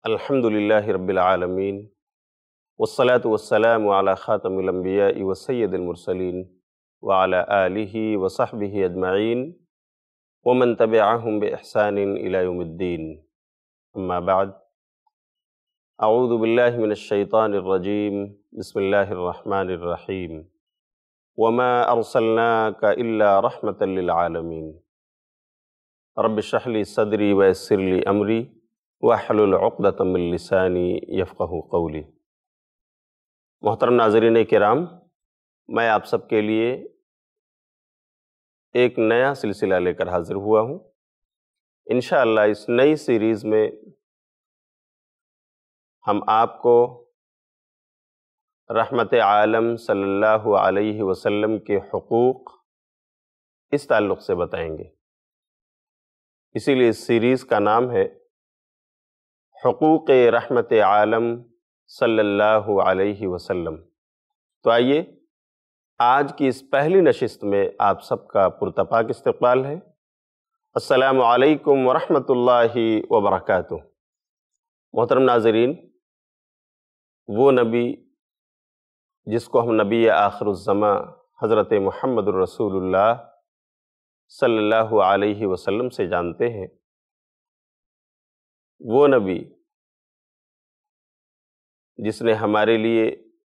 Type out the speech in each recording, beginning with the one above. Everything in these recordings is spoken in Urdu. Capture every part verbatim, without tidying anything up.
الحمد للہ رب العالمین والصلاة والسلام علی خاتم الانبیاء وسید المرسلین وعلی آلہ وصحبہ اجمعین ومن تبعہم بإحسان الی یوم الدین اما بعد اعوذ باللہ من الشیطان الرجیم بسم اللہ الرحمن الرحیم وما ارسلناک الا رحمتا للعالمین رب اشرح لی صدری ویسر لی امری واحلل عقدۃ من لسانی یفقہوا قولی۔ محترم ناظرین کرام، میں آپ سب کے لیے ایک نیا سلسلہ لے کر حاضر ہوا ہوں۔ انشاءاللہ اس نئی سیریز میں ہم آپ کو رحمت عالم صلی اللہ علیہ وسلم کے حقوق اس تعلق سے بتائیں گے۔ اسی لیے اس سیریز کا نام ہے حقوق رحمت عالم صلی اللہ علیہ وسلم۔ تو آئیے آج کی اس پہلی نشست میں آپ سب کا پرتپاک استقبال ہے۔ السلام علیکم ورحمۃ اللہ وبرکاتہ۔ محترم ناظرین، وہ نبی جس کو ہم نبی آخر الزماں حضرت محمد الرسول اللہ صلی اللہ علیہ وسلم سے جانتے ہیں، وہ نبی جس نے ہمارے لیے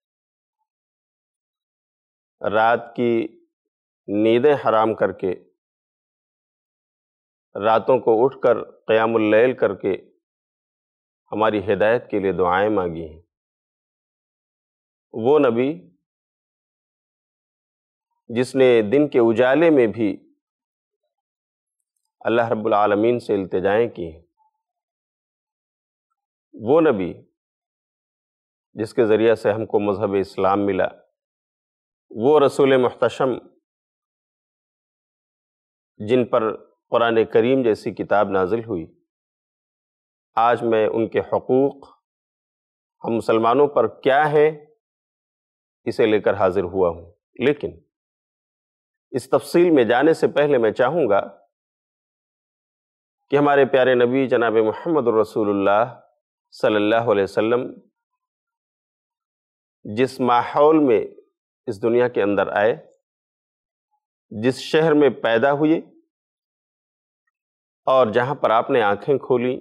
رات کی نیندیں حرام کر کے، راتوں کو اٹھ کر قیام اللیل کر کے ہماری ہدایت کے لیے دعائیں مانگی ہیں، وہ نبی جس نے دن کے اجالے میں بھی اللہ رب العالمین سے التجائیں کی ہیں، وہ نبی جس کے ذریعہ سے ہم کو مذہب اسلام ملا، وہ رسول محتشم جن پر قرآن کریم جیسی کتاب نازل ہوئی، آج میں ان کے حقوق ہم مسلمانوں پر کیا ہیں اسے لے کر حاضر ہوا ہوں۔ لیکن اس تفصیل میں جانے سے پہلے میں چاہوں گا کہ ہمارے پیارے نبی جناب محمد الرسول اللہ صلی اللہ علیہ وسلم جس ماحول میں اس دنیا کے اندر آئے، جس شہر میں پیدا ہوئے اور جہاں پر آپ نے آنکھیں کھولیں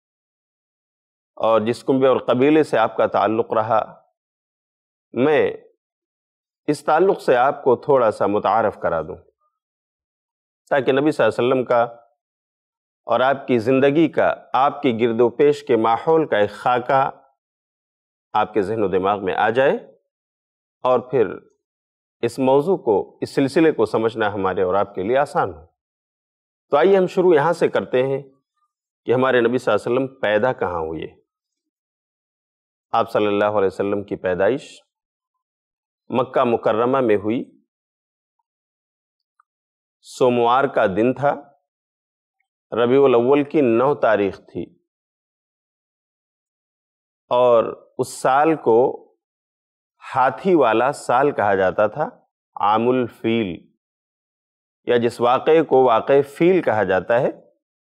اور جس کنبے اور قبیلے سے آپ کا تعلق رہا، میں اس تعلق سے آپ کو تھوڑا سا متعارف کرا دوں تاکہ نبی صلی اللہ علیہ وسلم کا اور آپ کی زندگی کا، آپ کی گرد و پیش کے ماحول کا ایک خاکہ آپ کے ذہن و دماغ میں آ جائے، اور پھر اس موضوع کو، اس سلسلے کو سمجھنا ہمارے اور آپ کے لیے آسان ہو۔ تو آئیے ہم شروع یہاں سے کرتے ہیں کہ ہمارے نبی صلی اللہ علیہ وسلم پیدا کہاں ہوئے۔ آپ صلی اللہ علیہ وسلم کی پیدائش مکہ مکرمہ میں ہوئی، سوموار کا دن تھا، ربیع الاول کی نو تاریخ تھی، اور اس سال کو ہاتھی والا سال کہا جاتا تھا، عام الفیل، یا جس واقعے کو واقع فیل کہا جاتا ہے۔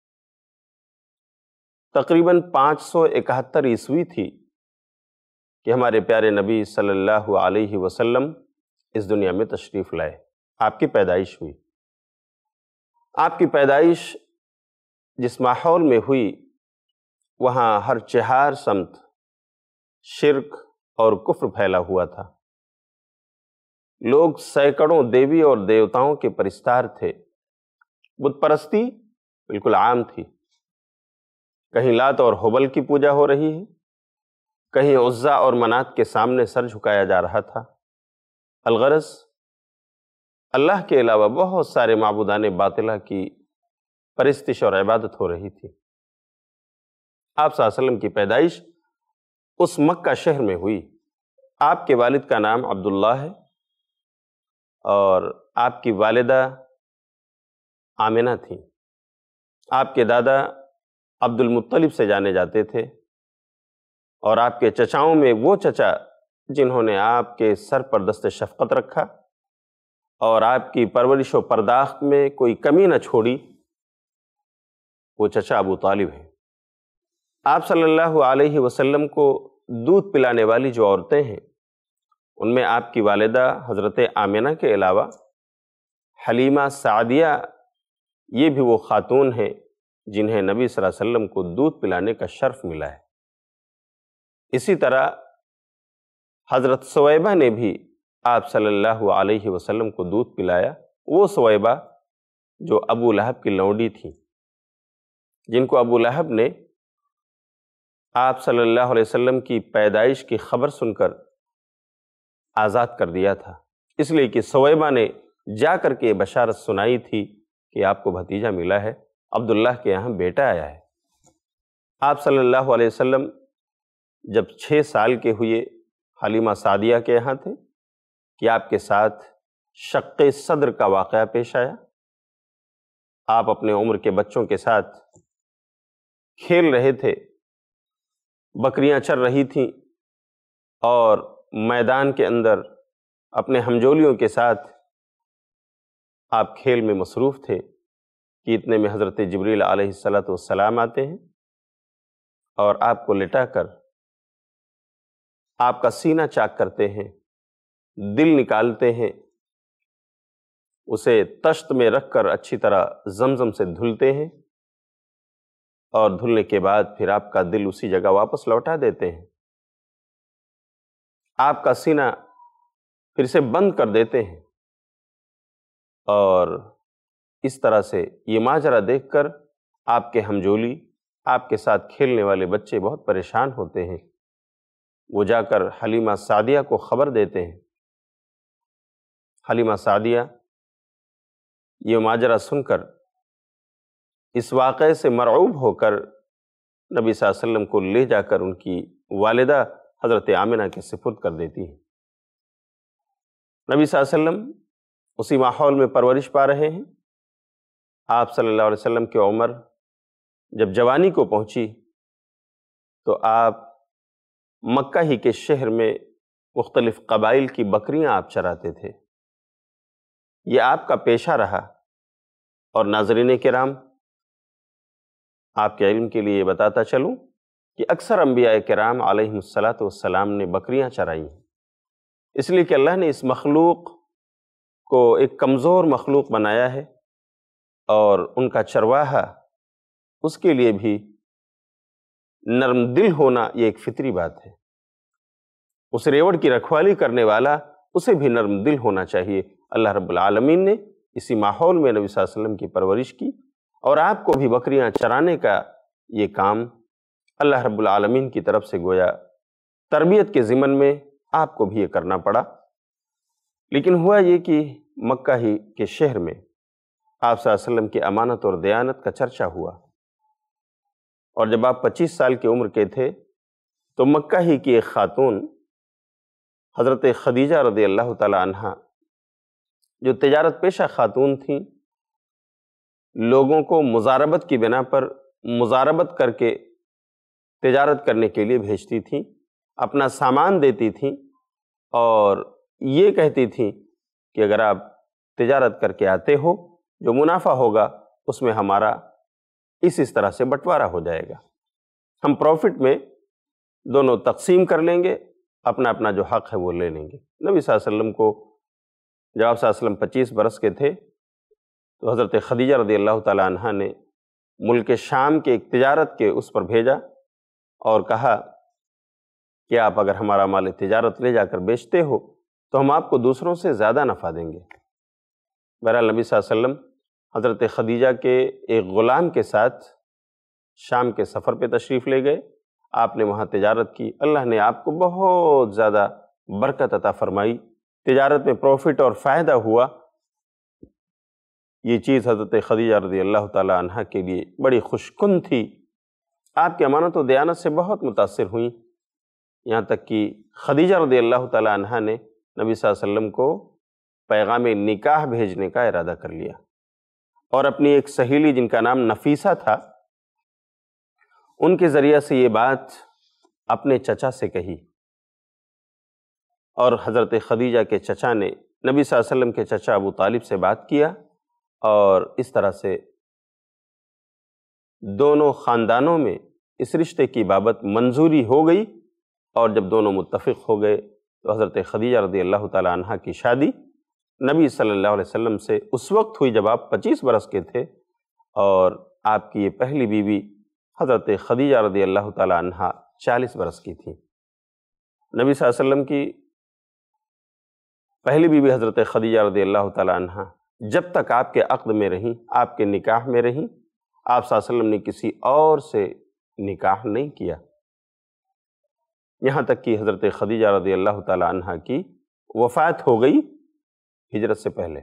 تقریباً پانچ سو اکہتر عیسوی تھی کہ ہمارے پیارے نبی صلی اللہ علیہ وسلم اس دنیا میں تشریف لائے، آپ کی پیدائش ہوئی۔ آپ کی پیدائش جس ماحول میں ہوئی، وہاں ہر چہار سمت شرک اور کفر پھیلا ہوا تھا۔ لوگ سینکڑوں دیوی اور دیوتاؤں کے پرستار تھے، بت پرستی بالکل عام تھی، کہیں لات اور حبل کی پوجا ہو رہی ہے، کہیں عزا اور منات کے سامنے سر جھکایا جا رہا تھا۔ الغرض اللہ کے علاوہ بہت سارے معبودان باطلہ کی پرستش اور عبادت ہو رہی تھی۔ آپ صلی اللہ علیہ وسلم کی پیدائش اس مکہ شہر میں ہوئی۔ آپ کے والد کا نام عبداللہ ہے اور آپ کی والدہ آمنہ تھیں۔ آپ کے دادا عبد المطلب سے جانے جاتے تھے، اور آپ کے چچاؤں میں وہ چچا جنہوں نے آپ کے سر پر دست شفقت رکھا اور آپ کی پرورش و پرداخت میں کوئی کمی نہ چھوڑی، وہ چچا ابو طالب ہیں۔ آپ صلی اللہ علیہ وسلم کو دودھ پلانے والی جو عورتیں ہیں ان میں آپ کی والدہ حضرت آمنہ کے علاوہ حلیمہ سعدیہ یہ بھی وہ خاتون ہیں جنہیں نبی صلی اللہ علیہ وسلم کو دودھ پلانے کا شرف ملا ہے۔ اسی طرح حضرت سویبہ نے بھی آپ صلی اللہ علیہ وسلم کو دودھ پلایا، وہ سویبہ جو ابو لہب کی لونڈی تھی، جن کو ابو لہب نے آپ صلی اللہ علیہ وسلم کی پیدائش کی خبر سن کر آزاد کر دیا تھا، اس لیے کہ سویبہ نے جا کر کے بشارت سنائی تھی کہ آپ کو بھتیجا ملا ہے، عبداللہ کے یہاں بیٹا آیا ہے۔ آپ صلی اللہ علیہ وسلم جب چھ سال کے ہوئے حلیمہ سعدیہ کے یہاں تھے کہ آپ کے ساتھ شق صدر کا واقعہ پیش آیا۔ آپ اپنے عمر کے بچوں کے ساتھ کھیل رہے تھے، بکریاں چر رہی تھیں اور میدان کے اندر اپنے ہمجولیوں کے ساتھ آپ کھیل میں مصروف تھے کہ اتنے میں حضرت جبریل علیہ الصلاۃ والسلام آتے ہیں اور آپ کو لٹا کر آپ کا سینہ چاک کرتے ہیں، دل نکالتے ہیں، اسے تشت میں رکھ کر اچھی طرح زمزم سے دھلتے ہیں اور دھلنے کے بعد پھر آپ کا دل اسی جگہ واپس لوٹا دیتے ہیں، آپ کا سینہ پھر سے بند کر دیتے ہیں۔ اور اس طرح سے یہ ماجرا دیکھ کر آپ کے ہمجولی، آپ کے ساتھ کھیلنے والے بچے بہت پریشان ہوتے ہیں، وہ جا کر حلیمہ سعدیہ کو خبر دیتے ہیں۔ حلیمہ سعدیہ یہ ماجرا سن کر اس واقعے سے مرعوب ہو کر نبی صلی اللہ علیہ وسلم کو لے جا کر ان کی والدہ حضرت آمنہ کے سپرد کر دیتی ہیں۔ نبی صلی اللہ علیہ وسلم اسی ماحول میں پرورش پا رہے ہیں۔ آپ صلی اللہ علیہ وسلم کی عمر جب جوانی کو پہنچی تو آپ مکہ ہی کے شہر میں مختلف قبائل کی بکریاں آپ چراتے تھے، یہ آپ کا پیشہ رہا۔ اور ناظرین کرام، آپ کے علم کے لیے یہ بتاتا چلوں کہ اکثر انبیاء کرام علیہم الصلاۃ والسلام نے بکریاں چرائی ہیں، اس لیے کہ اللہ نے اس مخلوق کو ایک کمزور مخلوق بنایا ہے اور ان کا چرواہا اس کے لیے بھی نرم دل ہونا یہ ایک فطری بات ہے۔ اس ریوڑ کی رکھوالی کرنے والا اسے بھی نرم دل ہونا چاہیے۔ اللہ رب العالمین نے اسی ماحول میں نبی صلی اللہ علیہ وسلم کی پرورش کی اور آپ کو بھی بکریاں چرانے کا یہ کام اللہ رب العالمین کی طرف سے گویا تربیت کے ضمن میں آپ کو بھی یہ کرنا پڑا۔ لیکن ہوا یہ کہ مکہ ہی کے شہر میں آپ صلی اللہ علیہ وسلم کی امانت اور دیانت کا چرچا ہوا، اور جب آپ پچیس سال کی عمر کے تھے تو مکہ ہی کی ایک خاتون حضرت خدیجہ رضی اللہ تعالی عنہا جو تجارت پیشہ خاتون تھیں، لوگوں کو مزاربت کی بنا پر مزاربت کر کے تجارت کرنے کے لیے بھیجتی تھیں، اپنا سامان دیتی تھیں اور یہ کہتی تھیں کہ اگر آپ تجارت کر کے آتے ہو جو منافع ہوگا اس میں ہمارا اس اس طرح سے بٹوارا ہو جائے گا، ہم پروفٹ میں دونوں تقسیم کر لیں گے، اپنا اپنا جو حق ہے وہ لے لیں گے۔ نبی صلی اللہ علیہ وسلم کو جب آپ صلی اللہ علیہ وسلم پچیس برس کے تھے تو حضرت خدیجہ رضی اللہ تعالی عنہا نے ملک شام کے ایک تجارت کے اس پر بھیجا اور کہا کہ آپ اگر ہمارا مال تجارت لے جا کر بیچتے ہو تو ہم آپ کو دوسروں سے زیادہ نفع دیں گے۔ بہرحال نبی صلی اللہ علیہ وسلم حضرت خدیجہ کے ایک غلام کے ساتھ شام کے سفر پہ تشریف لے گئے، آپ نے وہاں تجارت کی، اللہ نے آپ کو بہت زیادہ برکت عطا فرمائی، تجارت میں پروفٹ اور فائدہ ہوا۔ یہ چیز حضرت خدیجہ رضی اللہ تعالی عنہ کے لیے بڑی خوش کن تھی، آپ کی امانت و دیانت سے بہت متاثر ہوئیں، یہاں تک کہ خدیجہ رضی اللہ تعالی عنہ نے نبی صلی اللہ علیہ وسلم کو پیغام نکاح بھیجنے کا ارادہ کر لیا اور اپنی ایک سہیلی جن کا نام نفیسہ تھا ان کے ذریعہ سے یہ بات اپنے چچا سے کہی، اور حضرت خدیجہ کے چچا نے نبی صلی اللہ علیہ وسلم کے چچا ابو طالب سے بات کیا اور اس طرح سے دونوں خاندانوں میں اس رشتے کی بابت منظوری ہو گئی، اور جب دونوں متفق ہو گئے تو حضرت خدیجہ رضی اللہ تعالی عنہ کی شادی نبی صلی اللہ علیہ وسلم سے اس وقت ہوئی جب آپ پچیس برس کے تھے، اور آپ کی یہ پہلی بیوی حضرت خدیجہ رضی اللہ تعالی عنہ چالیس برس کی تھی۔ نبی صلی اللہ علیہ وسلم کی پہلی بیوی حضرت خدیجہ رضی اللہ تعالی عنہ جب تک آپ کے عقد میں رہیں، آپ کے نکاح میں رہیں، آپ صلی اللہ علیہ وسلم نے کسی اور سے نکاح نہیں کیا، یہاں تک کہ حضرت خدیجہ رضی اللہ تعالی عنہ کی وفات ہو گئی ہجرت سے پہلے۔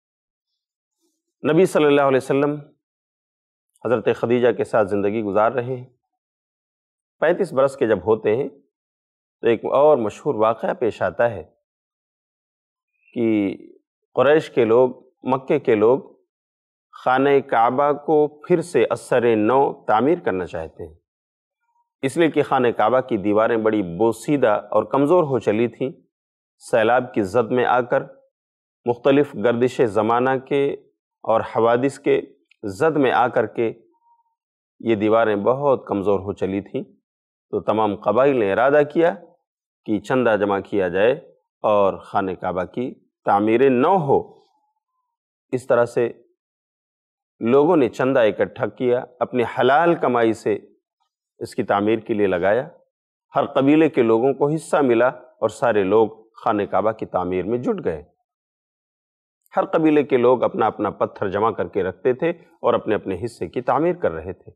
نبی صلی اللہ علیہ وسلم حضرت خدیجہ کے ساتھ زندگی گزار رہے ہیں۔ پینتیس برس کے جب ہوتے ہیں تو ایک اور مشہور واقعہ پیش آتا ہے کہ قریش کے لوگ، مکے کے لوگ خانہ کعبہ کو پھر سے اثر نو تعمیر کرنا چاہتے ہیں، اس لیے کہ خانہ کعبہ کی دیواریں بڑی بوسیدہ اور کمزور ہو چلی تھیں، سیلاب کی زد میں آ کر، مختلف گردش زمانہ کے اور حوادث کے زد میں آ کر کے یہ دیواریں بہت کمزور ہو چلی تھیں۔ تو تمام قبائل نے ارادہ کیا کہ چندہ جمع کیا جائے اور خانہ کعبہ کی تعمیر نو ہو۔ اس طرح سے لوگوں نے چندہ اکٹھا کیا، اپنی حلال کمائی سے اس کی تعمیر کے لیے لگایا، ہر قبیلے کے لوگوں کو حصہ ملا اور سارے لوگ خانہ کعبہ کی تعمیر میں جٹ گئے۔ ہر قبیلے کے لوگ اپنا اپنا پتھر جمع کر کے رکھتے تھے اور اپنے اپنے حصے کی تعمیر کر رہے تھے،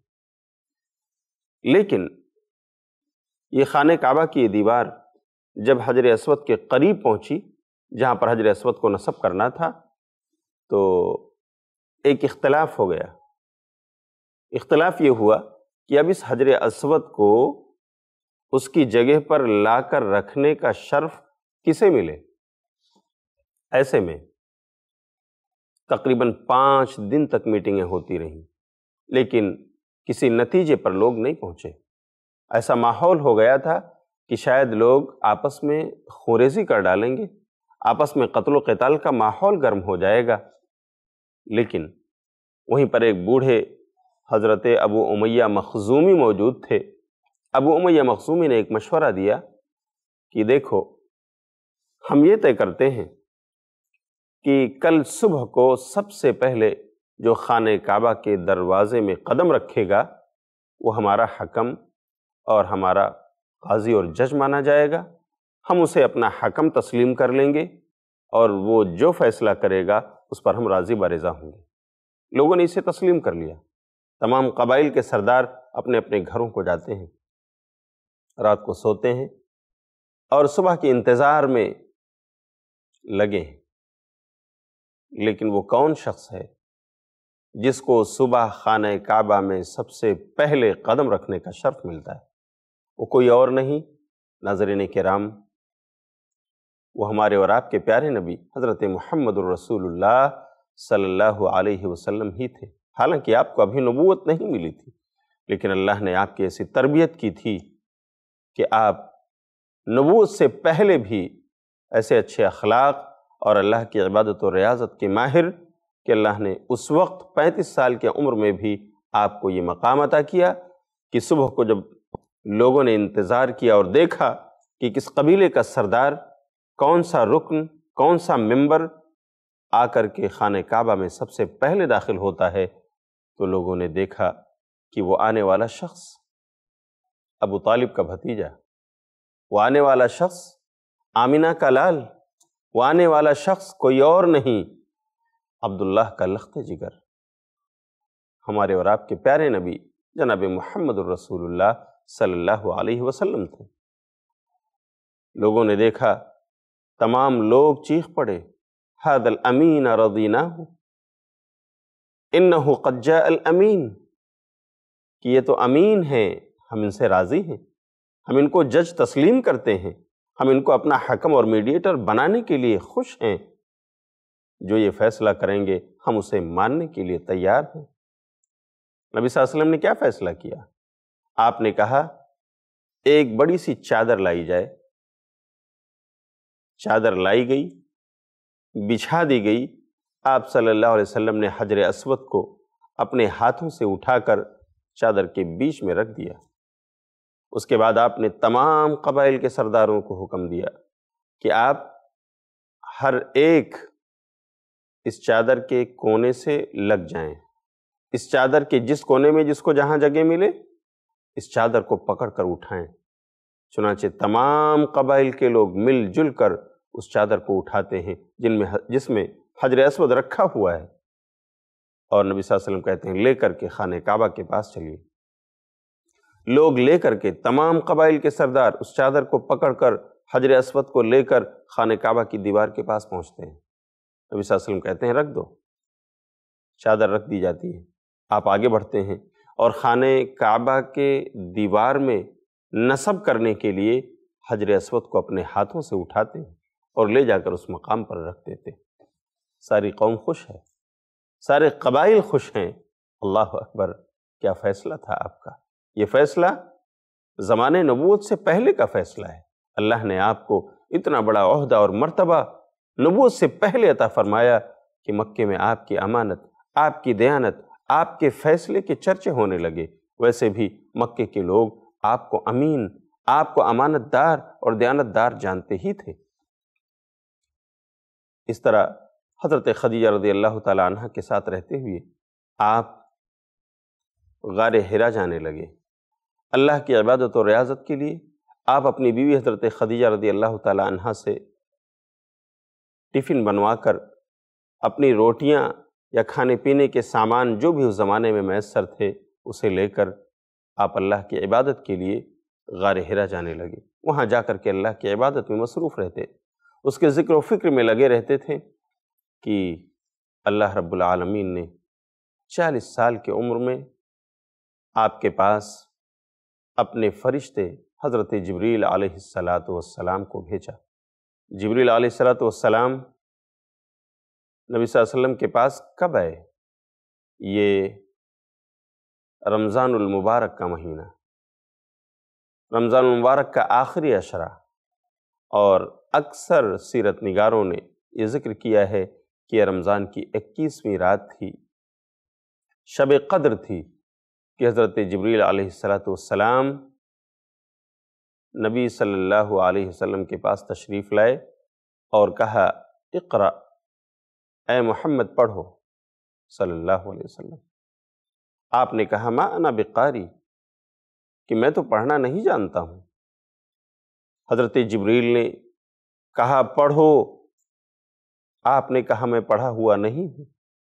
لیکن یہ خانہ کعبہ کی یہ دیوار جب حجر اسود کے قریب پہنچی، جہاں پر حجر اسود کو نصب کرنا تھا، تو ایک اختلاف ہو گیا۔ اختلاف یہ ہوا کہ اب اس حجر اسود کو اس کی جگہ پر لا کر رکھنے کا شرف کسے ملے؟ ایسے میں تقریباً پانچ دن تک میٹنگیں ہوتی رہیں، لیکن کسی نتیجے پر لوگ نہیں پہنچے۔ ایسا ماحول ہو گیا تھا کہ شاید لوگ آپس میں خوریزی کر ڈالیں گے، آپس میں قتل و قتال کا ماحول گرم ہو جائے گا۔ لیکن وہیں پر ایک بوڑھے حضرت ابو امیہ مخزومی موجود تھے۔ ابو امیہ مخزومی نے ایک مشورہ دیا کہ دیکھو، ہم یہ طے کرتے ہیں کہ کل صبح کو سب سے پہلے جو خانہ کعبہ کے دروازے میں قدم رکھے گا وہ ہمارا حکم اور ہمارا قاضی اور جج مانا جائے گا، ہم اسے اپنا حکم تسلیم کر لیں گے اور وہ جو فیصلہ کرے گا اس پر ہم راضی برضا ہوں گے۔ لوگوں نے اسے تسلیم کر لیا۔ تمام قبائل کے سردار اپنے اپنے گھروں کو جاتے ہیں، رات کو سوتے ہیں اور صبح کے انتظار میں لگے ہیں۔ لیکن وہ کون شخص ہے جس کو صبح خانہ کعبہ میں سب سے پہلے قدم رکھنے کا شرف ملتا ہے؟ وہ کوئی اور نہیں، ناظرین کرام، وہ ہمارے اور آپ کے پیارے نبی حضرت محمد الرسول اللہ صلی اللہ علیہ وسلم ہی تھے۔ حالانکہ آپ کو ابھی نبوت نہیں ملی تھی، لیکن اللہ نے آپ کی ایسی تربیت کی تھی کہ آپ نبوت سے پہلے بھی ایسے اچھے اخلاق اور اللہ کی عبادت و ریاضت کے ماہر کہ اللہ نے اس وقت پینتیس سال کی عمر میں بھی آپ کو یہ مقام عطا کیا کہ صبح کو جب لوگوں نے انتظار کیا اور دیکھا کہ کس قبیلے کا سردار، کون سا رکن، کون سا ممبر آ کر کے خانہ کعبہ میں سب سے پہلے داخل ہوتا ہے، تو لوگوں نے دیکھا کہ وہ آنے والا شخص ابو طالب کا بھتیجا، وہ آنے والا شخص آمینہ کا لال، وہ آنے والا شخص کوئی اور نہیں، عبداللہ کا لخت جگر، ہمارے اور آپ کے پیارے نبی جناب محمد الرسول اللہ صلی اللہ علیہ وسلم تھے۔ لوگوں نے دیکھا، تمام لوگ چیخ پڑے، ھذا الامین رضیناہ، انہ قد جاء الامین، کہ یہ تو امین ہیں، ہم ان سے راضی ہیں، ہم ان کو جج تسلیم کرتے ہیں، ہم ان کو اپنا حکم اور میڈیٹر بنانے کے لیے خوش ہیں، جو یہ فیصلہ کریں گے ہم اسے ماننے کے لیے تیار ہیں۔ نبی صلی اللہ علیہ وسلم نے کیا فیصلہ کیا؟ آپ نے کہا ایک بڑی سی چادر لائی جائے، چادر لائی گئی، بچھا دی گئی، آپ صلی اللہ علیہ وسلم نے حجر اسود کو اپنے ہاتھوں سے اٹھا کر چادر کے بیچ میں رکھ دیا، اس کے بعد آپ نے تمام قبائل کے سرداروں کو حکم دیا کہ آپ ہر ایک اس چادر کے کونے سے لگ جائیں، اس چادر کے جس کونے میں جس کو جہاں جگہ ملے اس چادر کو پکڑ کر اٹھائیں۔ چنانچہ تمام قبائل کے لوگ مل جل کر اس چادر کو اٹھاتے ہیں جن میں جس میں حجر اسود رکھا ہوا ہے، اور نبی صلی اللہ علیہ وسلم کہتے ہیں لے کر کے خانہ کعبہ کے پاس چلیے۔ لوگ لے کر کے تمام قبائل کے سردار اس چادر کو پکڑ کر حجر اسود کو لے کر خانہ کعبہ کی دیوار کے پاس پہنچتے ہیں۔ نبی صلی اللہ علیہ وسلم کہتے ہیں رکھ دو، چادر رکھ دی جاتی ہے۔ آپ آگے بڑھتے ہیں اور خانہ کعبہ کے دیوار میں نصب کرنے کے لیے حجر اسود کو اپنے ہاتھوں سے اٹھاتے ہیں اور لے جا کر اس مقام پر رکھ دیتے ہیں۔ ساری قوم خوش ہے، سارے قبائل خوش ہیں۔ اللہ اکبر، کیا فیصلہ تھا آپ کا! یہ فیصلہ زمانے نبوت سے پہلے کا فیصلہ ہے۔ اللہ نے آپ کو اتنا بڑا عہدہ اور مرتبہ نبوت سے پہلے عطا فرمایا کہ مکے میں آپ کی امانت، آپ کی دیانت، آپ کے فیصلے کے چرچے ہونے لگے۔ ویسے بھی مکے کے لوگ آپ کو امین، آپ کو امانت دار اور دیانت دار جانتے ہی تھے۔ اس طرح حضرت خدیجہ رضی اللہ تعالی عنہ کے ساتھ رہتے ہوئے آپ غار حرا جانے لگے۔ اللہ کی عبادت اور ریاضت کے لیے آپ اپنی بیوی حضرت خدیجہ رضی اللہ تعالی عنہ سے ٹفن بنوا کر اپنی روٹیاں یا کھانے پینے کے سامان جو بھی اس زمانے میں میسر تھے اسے لے کر آپ اللہ کی عبادت کے لیے غار حرا جانے لگے۔ وہاں جا کر کے اللہ کی عبادت میں مصروف رہتے، اس کے ذکر و فکر میں لگے رہتے تھے کہ اللہ رب العالمین نے چالیس سال کی عمر میں آپ کے پاس اپنے فرشتے حضرت جبریل علیہ الصلاۃ والسلام کو بھیجا۔ جبریل علیہ الصلاۃ والسلام نبی صلی اللہ علیہ وسلم کے پاس کب آئے؟ یہ رمضان المبارک کا مہینہ، رمضان المبارک کا آخری عشرہ، اور اکثر سیرت نگاروں نے یہ ذکر کیا ہے کہ یہ رمضان کی اکیسویں رات تھی، شب قدر تھی کہ حضرت جبریل علیہ الصلاۃ والسلام نبی صلی اللہ علیہ وسلم کے پاس تشریف لائے اور کہا اقرأ، اے محمد پڑھو صلی اللہ علیہ وسلم۔ آپ نے کہا ما انا بقاری، کہ میں تو پڑھنا نہیں جانتا ہوں۔ حضرت جبریل نے کہا پڑھو، آپ نے کہا میں پڑھا ہوا نہیں ہوں۔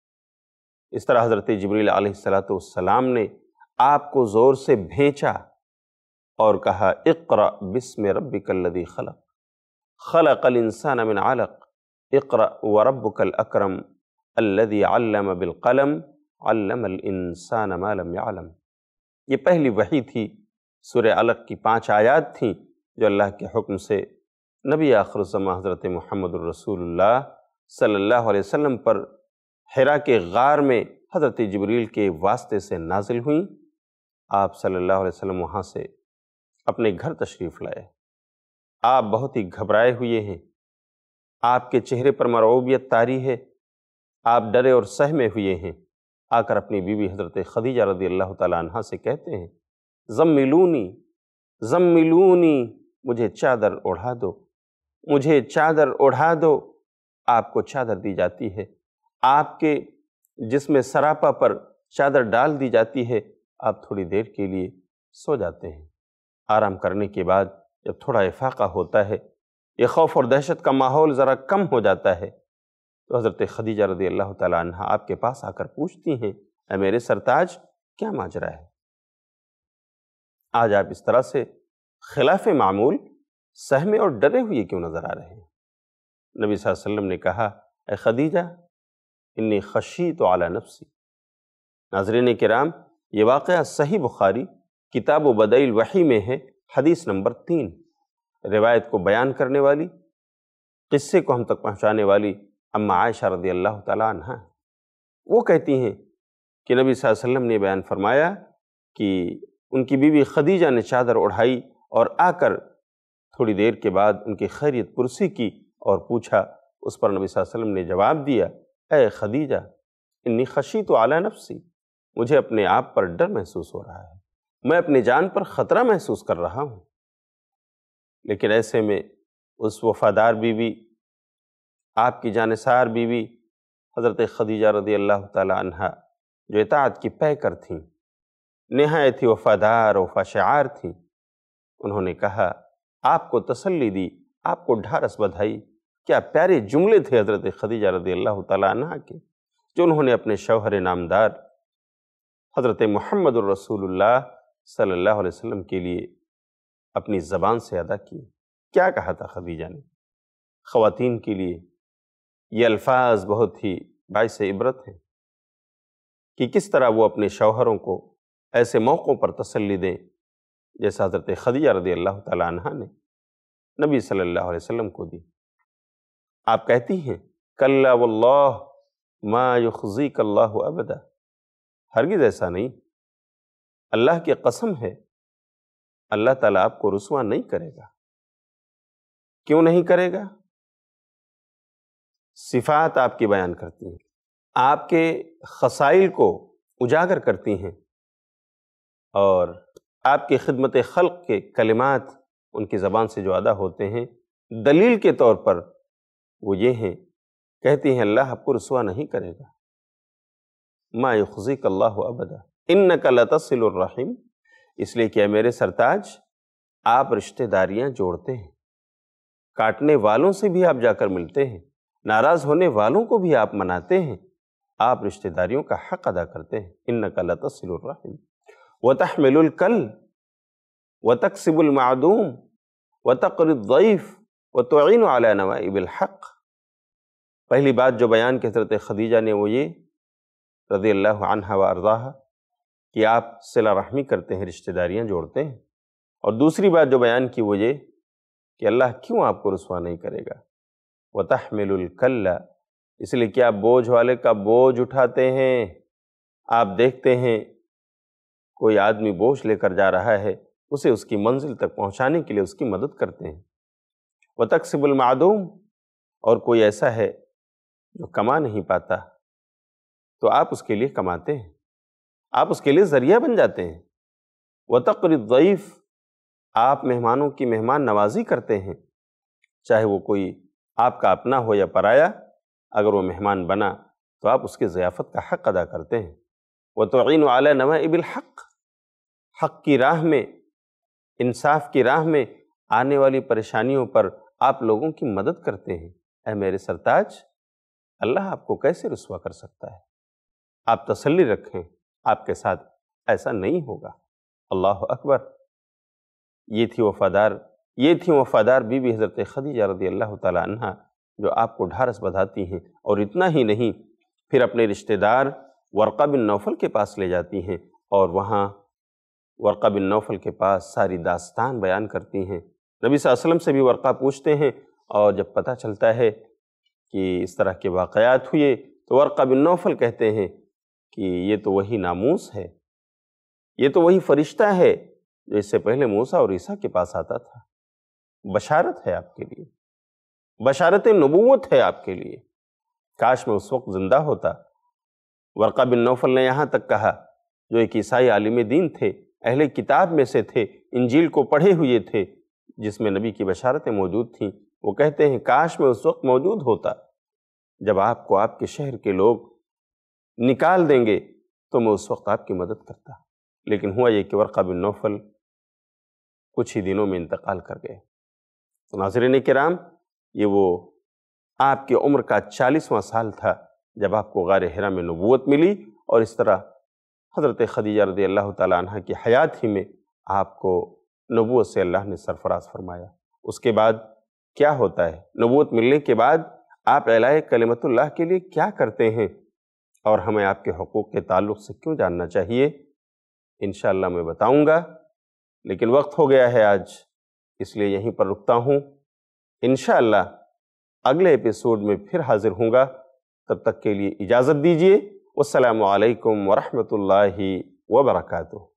اس طرح حضرت جبریل علیہ الصلاۃ والسلام نے آپ کو زور سے بھینچا اور کہا اقرأ بسم ربک الذی خلق، خلق الانسان من علق، اقرأ وربک الاکرم الذی علم بالقلم علم الانسان ما لم يعلم۔ یہ پہلی وحی تھی، سورہ علق کی پانچ آیات تھیں جو اللہ کے حکم سے نبی آخر الزماں حضرت محمد الرسول اللہ صلی اللہ علیہ وسلم پر حرا کے غار میں حضرت جبریل کے واسطے سے نازل ہوئیں۔ آپ صلی اللہ علیہ وسلم وہاں سے اپنے گھر تشریف لائے۔ آپ بہت ہی گھبرائے ہوئے ہیں، آپ کے چہرے پر مرعوبیت طاری ہے، آپ ڈرے اور سہمے ہوئے ہیں۔ آ کر اپنی بیوی حضرت خدیجہ رضی اللہ تعالی عنہا سے کہتے ہیں زملونی زملونی، مجھے چادر اوڑھا دو، مجھے چادر اوڑھا دو۔ آپ کو چادر دی جاتی ہے، آپ کے جسم سراپا پر چادر ڈال دی جاتی ہے، آپ تھوڑی دیر کے لیے سو جاتے ہیں۔ آرام کرنے کے بعد جب تھوڑا افاقہ ہوتا ہے، یہ خوف اور دہشت کا ماحول ذرا کم ہو جاتا ہے، تو حضرت خدیجہ رضی اللہ تعالی عنہا آپ کے پاس آ کر پوچھتی ہیں اے میرے سرتاج، کیا ماجرا ہے؟ آج آپ اس طرح سے خلاف معمول سہمے اور ڈرے ہوئے کیوں نظر آ رہے ہیں؟ نبی صلی اللہ علیہ وسلم نے کہا اے خدیجہ انی خشیت علی نفسی۔ ناظرین کرام، یہ واقعہ صحیح بخاری کتاب و بدء الوحی میں ہے، حدیث نمبر تین۔ روایت کو بیان کرنے والی، قصے کو ہم تک پہنچانے والی اما عائشہ رضی اللہ تعالی عنہا، وہ کہتی ہیں کہ نبی صلی اللہ علیہ وسلم نے بیان فرمایا کہ ان کی بیوی خدیجہ نے چادر اڑھائی اور آ کر تھوڑی دیر کے بعد ان کی خیریت پرسی کی اور پوچھا۔ اس پر نبی صلی اللہ علیہ وسلم نے جواب دیا اے خدیجہ انی خشیت علی نفسی، مجھے اپنے آپ پر ڈر محسوس ہو رہا ہے، میں اپنی جان پر خطرہ محسوس کر رہا ہوں۔ لیکن ایسے میں اس وفادار بیوی، آپ کی جانثار بیوی حضرت خدیجہ رضی اللہ تعالی عنہا، جو اطاعت کی پیکر تھیں، نہایت ہی وفادار وفا شعار تھیں، انہوں نے کہا، آپ کو تسلی دی، آپ کو ڈھارس بدھائی۔ کیا پیارے جملے تھے حضرت خدیجہ رضی اللہ تعالی عنہا کے، جو انہوں نے اپنے شوہر نامدار حضرت محمد الرسول اللہ صلی اللہ علیہ وسلم کے لیے اپنی زبان سے ادا کی۔ کیا کہا تھا خدیجہ نے؟ خواتین کے لیے یہ الفاظ بہت ہی باعث عبرت ہیں کہ کس طرح وہ اپنے شوہروں کو ایسے موقعوں پر تسلی دیں جیسا حضرت خدیجہ رضی اللہ تعالی عنہا نے نبی صلی اللہ علیہ وسلم کو دی۔ آپ کہتی ہیں، کلا واللہ ما یخزیک اللہ ابدا، ہرگز ایسا نہیں، اللہ کی قسم ہے اللہ تعالیٰ آپ کو رسوا نہیں کرے گا۔ کیوں نہیں کرے گا؟ صفات آپ کی بیان کرتی ہیں، آپ کے خصائل کو اجاگر کرتی ہیں، اور آپ کی خدمت خلق کے کلمات ان کی زبان سے جو ادا ہوتے ہیں، دلیل کے طور پر وہ یہ ہیں، کہتی ہیں اللہ آپ کو رسوا نہیں کرے گا۔ ما یخزیک اللہ ابدا انک لتصل الرحم، اس لیے کہ میرے سرتاج آپ رشتہ داریاں جوڑتے ہیں، کاٹنے والوں سے بھی آپ جا کر ملتے ہیں، ناراض ہونے والوں کو بھی آپ مناتے ہیں، آپ رشتہ داریوں کا حق ادا کرتے ہیں۔ انک لتصل الرحم وتحمل الکل وتکسب المعدوم وتقری الضیف وتعین علی نوائب الحق۔ پہلی بات جو بیان کی حضرت خدیجہ نے وہ یہ رضی اللہ عنہا و ارضاہا کہ آپ صلہ رحمی کرتے ہیں، رشتہ داریاں جوڑتے ہیں، اور دوسری بات جو بیان کی وہ یہ کہ اللہ کیوں آپ کو رسوا نہیں کرے گا۔ وَتَحْمِلُ الْكَلَّ، اس لیے کہ آپ بوجھ والے کا بوجھ اٹھاتے ہیں، آپ دیکھتے ہیں کوئی آدمی بوجھ لے کر جا رہا ہے، اسے اس کی منزل تک پہنچانے کے لیے اس کی مدد کرتے ہیں۔ وَتَكْسِبُ الْمَعْدُومَ، اور کوئی ایسا ہے جو کما نہیں پاتا تو آپ اس کے لیے کماتے ہیں، آپ اس کے لیے ذریعہ بن جاتے ہیں۔ وَتَقْرِي الضَّيْفَ، آپ مہمانوں کی مہمان نوازی کرتے ہیں، چاہے وہ کوئی آپ کا اپنا ہو یا پرایا، اگر وہ مہمان بنا تو آپ اس کی ضیافت کا حق ادا کرتے ہیں۔ وَتُعِينُ عَلَى نَوَائِبِ الْحَقِّ، حق کی راہ میں، انصاف کی راہ میں آنے والی پریشانیوں پر آپ لوگوں کی مدد کرتے ہیں۔ اے میرے سرتاج، اللہ آپ کو کیسے رسوا کر سکتا ہے؟ آپ تسلی رکھیں، آپ کے ساتھ ایسا نہیں ہوگا۔ اللہ اکبر۔ یہ تھی وفادار یہ تھی وفادار بی بی حضرت خدیجہ رضی اللہ تعالی عنہا، جو آپ کو ڈھارس بندھاتی ہیں، اور اتنا ہی نہیں، پھر اپنے رشتہ دار ورقہ بن نوفل کے پاس لے جاتی ہیں، اور وہاں ورقہ بن نوفل کے پاس ساری داستان بیان کرتی ہیں۔ نبی صلی اللہ علیہ وسلم سے بھی ورقہ پوچھتے ہیں، اور جب پتہ چلتا ہے کہ اس طرح کے واقعات ہوئے تو ورقہ بن نوفل کہتے ہیں کہ یہ تو وہی ناموس ہے، یہ تو وہی فرشتہ ہے جو اس سے پہلے موسیٰ اور عیسیٰ کے پاس آتا تھا۔ بشارت ہے آپ کے لیے، بشارت نبوت ہے آپ کے لیے۔ کاش میں اس وقت زندہ ہوتا۔ ورقہ بن نوفل نے یہاں تک کہا، جو ایک عیسائی عالم دین تھے، اہل کتاب میں سے تھے، انجیل کو پڑھے ہوئے تھے، جس میں نبی کی بشارتیں موجود تھیں، وہ کہتے ہیں کاش میں اس وقت موجود ہوتا جب آپ کو آپ کے شہر کے لوگ نکال دیں گے تو میں اس وقت آپ کی مدد کرتا۔ لیکن ہوا یہ کہ ورقہ بن نوفل کچھ ہی دنوں میں انتقال کر گئے۔ تو ناظرین کرام، یہ وہ آپ کی عمر کا چالیسواں سال تھا جب آپ کو غار حرا میں نبوت ملی، اور اس طرح حضرت خدیجہ رضی اللہ تعالی عنہ کی حیات ہی میں آپ کو نبوت سے اللہ نے سرفراز فرمایا۔ اس کے بعد کیا ہوتا ہے؟ نبوت ملنے کے بعد آپ اعلاء کلمت اللہ کے لیے کیا کرتے ہیں، اور ہمیں آپ کے حقوق کے تعلق سے کیوں جاننا چاہیے، انشاءاللہ میں بتاؤں گا، لیکن وقت ہو گیا ہے آج، اس لیے یہیں پر رکتا ہوں۔ انشاءاللہ اگلے ایپیسوڈ میں پھر حاضر ہوں گا، تب تک کے لیے اجازت دیجیے۔ والسلام علیکم ورحمۃ اللہ وبرکاتہ۔